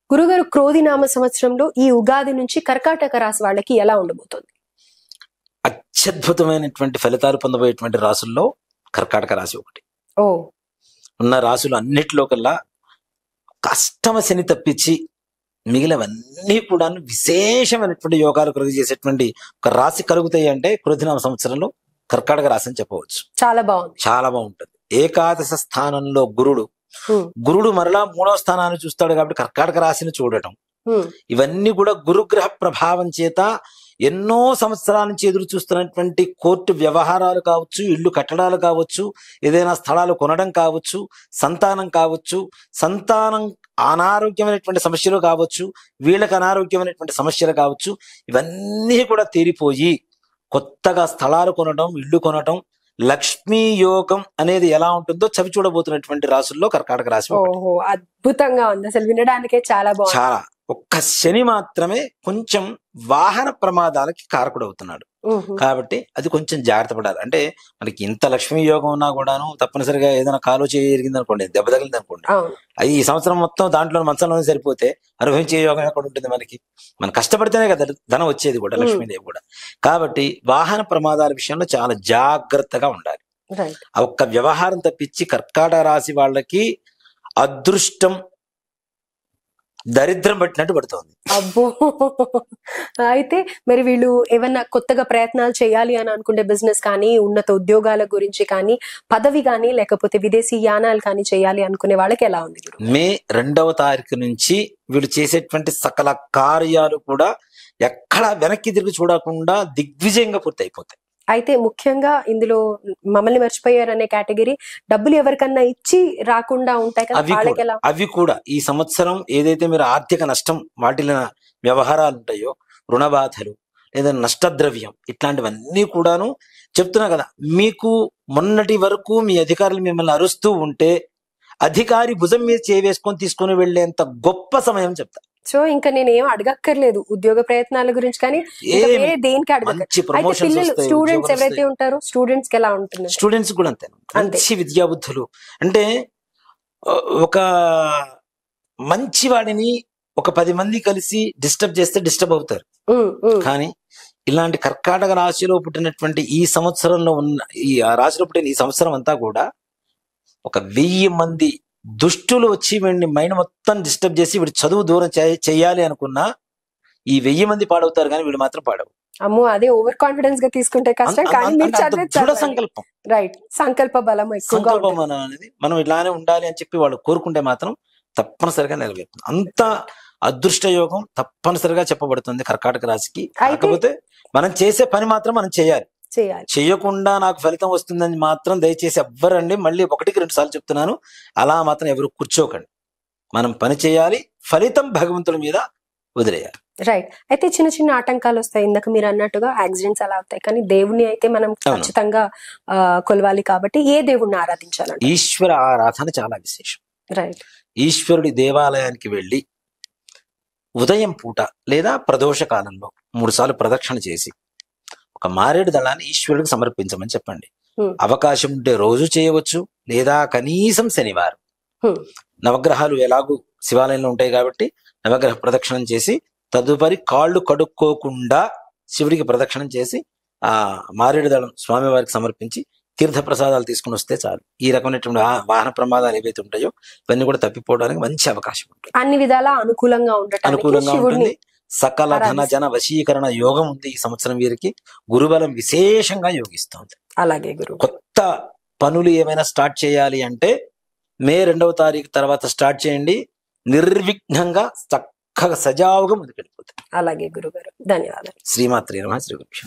గురుగారు, క్రోధి నామ సంవత్సరంలో ఈ ఉగాది నుంచి కర్కాటక రాశి వాళ్ళకి ఎలా ఉండబోతోంది? అత్యద్భుతమైనటువంటి ఫలితాలు పొందబోయేటువంటి రాసుల్లో కర్కాటక రాశి ఒకటి. ఓ ఉన్న రాసులు అన్నిటిలో కల్లా అష్టమ శని తప్పించి మిగిలినవన్నీ కూడా విశేషమైనటువంటి యోగాలు కలుగు చేసేటువంటి ఒక రాశి కలుగుతాయి అంటే క్రోధినామ సంవత్సరంలో కర్కాటక రాశి అని చెప్పవచ్చు. చాలా బాగుంది, చాలా బాగుంటది. ఏకాదశ స్థానంలో గురుడు మరలా 3వ స్థానాన్ని చూస్తాడు కాబట్టి కర్కాటక రాశిని చూడటం, ఇవన్నీ కూడా గురుగ్రహ ప్రభావం చేత ఎన్నో సంవత్సరాల నుంచి ఎదురు చూస్తున్నటువంటి కోర్టు వ్యవహారాలు కావచ్చు, ఇల్లు కట్టడాలు కావచ్చు, ఏదైనా స్థలాలు కొనడం కావచ్చు, సంతానం కావచ్చు, సంతానం అనారోగ్యమైనటువంటి సమస్యలు కావచ్చు, వీళ్ళకి అనారోగ్యమైనటువంటి సమస్యలు కావచ్చు, ఇవన్నీ కూడా తీరిపోయి కొత్తగా స్థలాలు కొనడం, ఇల్లు కొనడం, లక్ష్మీ యోగం అనేది ఎలా ఉంటుందో చవి చూడబోతున్నటువంటి రాసుల్లో కర్కాటక రాశి. ఓహో, అద్భుతంగా ఉంది, అసలు వినడానికే చాలా బాగుంది. చాలా. ఒక్క శని మాత్రమే కొంచెం వాహన ప్రమాదాలకి కారకుడవుతున్నాడు కాబట్టి అది కొంచెం జాగ్రత్త పడాలి. అంటే మనకి ఇంత లక్ష్మీ యోగం ఉన్నా కూడాను తప్పనిసరిగా ఏదైనా కాలు జరిగింది అనుకోండి, దెబ్బ తగిలింది అనుకోండి, అది ఈ సంవత్సరం మొత్తం దాంట్లో మంచంలోనే సరిపోతే అనుభవించే యోగం ఎక్కడ ఉంటుంది? మనం కష్టపడితేనే కదా ధనం వచ్చేది కూడా, లక్ష్మీదేవి కూడా. కాబట్టి వాహన ప్రమాదాల విషయంలో చాలా జాగ్రత్తగా ఉండాలి. ఆ ఒక్క వ్యవహారం తప్పించి కర్కాటక రాశి వాళ్ళకి అదృష్టం దరిద్రం పట్టినట్టు పడుతోంది. అబ్బో, అయితే మరి వీళ్ళు ఏమన్నా కొత్తగా ప్రయత్నాలు చేయాలి అని అనుకుంటే బిజినెస్ కానీ, ఉన్నత ఉద్యోగాల గురించి కానీ, పదవి కానీ, లేకపోతే విదేశీ యానాలు కానీ చేయాలి అనుకునే వాళ్ళకి ఎలా ఉంది? మే 2వ తారీఖు నుంచి వీళ్ళు చేసేటువంటి సకల కార్యాలు కూడా ఎక్కడ వెనక్కి తిరిగి చూడకుండా దిగ్విజయంగా పూర్తి అయిపోతాయి. అయితే ముఖ్యంగా ఇందులో మమ్మల్ని మర్చిపోయారనే కేటగిరీ డబ్బులు ఎవరికన్నా ఇచ్చి రాకుండా ఉంటాయి కదా, అవి కూడా ఈ సంవత్సరం ఏదైతే మీరు ఆర్థిక నష్టం వాటిన వ్యవహారాలు ఉంటాయో, రుణ బాధలు లేదా నష్టద్రవ్యం, ఇట్లాంటివన్నీ కూడాను చెప్తున్నా కదా. మీకు మొన్నటి వరకు మీ అధికారులు మిమ్మల్ని అరుస్తూ ఉంటే అధికారి భుజం మీద చేవేసుకొని తీసుకొని వెళ్లేంత గొప్ప సమయం చెప్తా. సో ఇంకా నేను ఏం అడగక్కర్లేదు ఉద్యోగ ప్రయత్నాల గురించి, కానీ దేనికి అడగక్కర్లేదు. స్టూడెంట్స్ ఎవరైతే ఉంటారో స్టూడెంట్స్ కి ఎలా ఉంటుంది? స్టూడెంట్స్ కూడా అంతే, మంచి విద్యాబుద్ధులు. అంటే ఒక మంచి వాడిని ఒక 10 మంది కలిసి డిస్టర్బ్ చేస్తే డిస్టర్బ్ అవుతారు. కానీ ఇలాంటి కర్కాటక రాశిలో పుట్టినటువంటి ఈ సంవత్సరంలో ఉన్న ఈ రాశిలో పుట్టిన ఈ సంవత్సరం అంతా కూడా ఒక 1000 మంది దుష్టులు వచ్చి వీడిని మైండ్ మొత్తం డిస్టర్బ్ చేసి వీడి చదువు దూరం చేయాలి అనుకున్నా ఈ 1000 మంది పాడవుతారు, కానీ వీడు మాత్రం పాడవు. అమ్మో, అదే ఓవర్ కాన్ఫిడెన్స్ గా తీసుకుంటే కష్టం. సంకల్పం, రైట్, సంకల్ప బలం అనేది మనం ఇలానే ఉండాలి అని చెప్పి వాళ్ళు కోరుకుంటే మాత్రం తప్పనిసరిగా నెరవేరుతుంది. అంత అదృష్ట యోగం తప్పనిసరిగా చెప్పబడుతుంది కర్కాటక రాశికి. కాకపోతే మనం చేసే పని మాత్రం మనం చేయాలి. చెయ్యకుండా నాకు ఫలితం వస్తుందని మాత్రం దయచేసి ఎవ్వరండి, మళ్ళీ 1కి 2 సార్లు చెప్తున్నాను, అలా మాత్రం ఎవరు కూర్చోకండి. మనం పని చేయాలి, ఫలితం భగవంతుడి మీద వదిలేయాలి. రైట్. అయితే చిన్న చిన్న ఆటంకాలు వస్తాయి, ఇందాక మీరు అన్నట్టుగా యాక్సిడెంట్స్ అలా అవుతాయి, కానీ దేవుణ్ణి అయితే మనం ఖచ్చితంగా కొలవాలి. కాబట్టి ఏ దేవుణ్ణి ఆరాధించాలంటే? ఈశ్వర ఆరాధన చాలా విశేషం. రైట్. ఈశ్వరుడి దేవాలయానికి వెళ్ళి ఉదయం పూట లేదా ప్రదోష కాలంలో 3 సార్లు ప్రదక్షిణ చేసి ఒక మారేడు దళాన్ని ఈశ్వరుడికి సమర్పించమని చెప్పండి. అవకాశం ఉంటే రోజు చేయవచ్చు, లేదా కనీసం శనివారం. నవగ్రహాలు ఎలాగూ శివాలయంలో ఉంటాయి కాబట్టి నవగ్రహ ప్రదక్షిణం చేసి తదుపరి కాళ్ళు కడుక్కోకుండా శివుడికి ప్రదక్షిణం చేసి ఆ మారేడు దళం స్వామివారికి సమర్పించి తీర్థ ప్రసాదాలు తీసుకుని వస్తే చాలు. ఈ రకమైనటువంటి వాహన ప్రమాదాలు ఏవైతే ఉంటాయో ఇవన్నీ కూడా తప్పిపోవడానికి మంచి అవకాశం ఉంటుంది. అన్ని విధాలా అనుకూలంగా ఉంటుంది. సకల ధన జన వశీకరణ యోగం ఉంది ఈ సంవత్సరం వీరికి. గురుబలం విశేషంగా యోగిస్తుంది. అలాగే గురువు, కొత్త పనులు ఏమైనా స్టార్ట్ చేయాలి అంటే మే 2వ తారీఖు తర్వాత స్టార్ట్ చేయండి, నిర్విఘ్నంగా చక్కగా సజావుగా ముందుకెళ్ళిపోతుంది. అలాగే గురుగారు, ధన్యవాదాలు. శ్రీమాత్రే నమః. శ్రీ గురు.